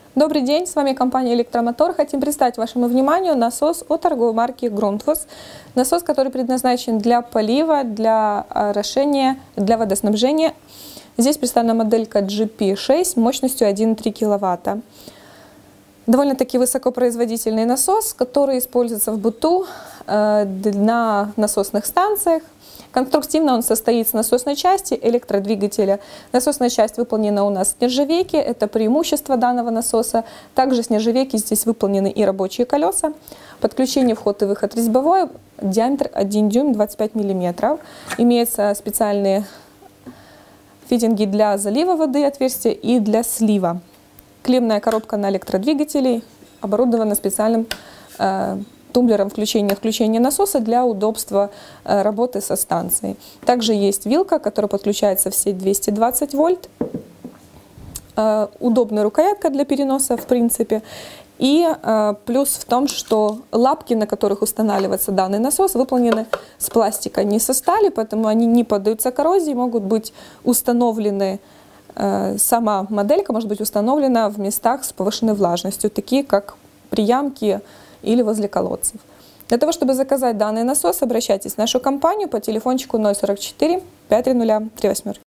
Добрый день, с вами компания Электромотор. Хотим представить вашему вниманию насос от торговой марки Grundfos. Насос, который предназначен для полива, для орошения, для водоснабжения. Здесь представлена моделька GP6 мощностью 1,3 кВт. Довольно-таки высокопроизводительный насос, который используется в быту на насосных станциях. Конструктивно он состоит с насосной части электродвигателя. Насосная часть выполнена у нас с нержавейки, это преимущество данного насоса. Также с нержавейки здесь выполнены и рабочие колеса. Подключение, вход и выход резьбовой, диаметр 1 дюйм 25 мм. Имеются специальные фитинги для залива воды, отверстия и для слива. Клемная коробка на электродвигателе оборудована специальным тумблером включения-отключения насоса для удобства работы со станцией. Также есть вилка, которая подключается в сеть 220 вольт. Удобная рукоятка для переноса, в принципе. И плюс в том, что лапки, на которых устанавливается данный насос, выполнены с пластика, не со стали, поэтому они не поддаются коррозии, могут быть установлены. Сама моделька может быть установлена в местах с повышенной влажностью, такие как при ямке или возле колодцев. Для того, чтобы заказать данный насос, обращайтесь в нашу компанию по телефончику 044 530 38.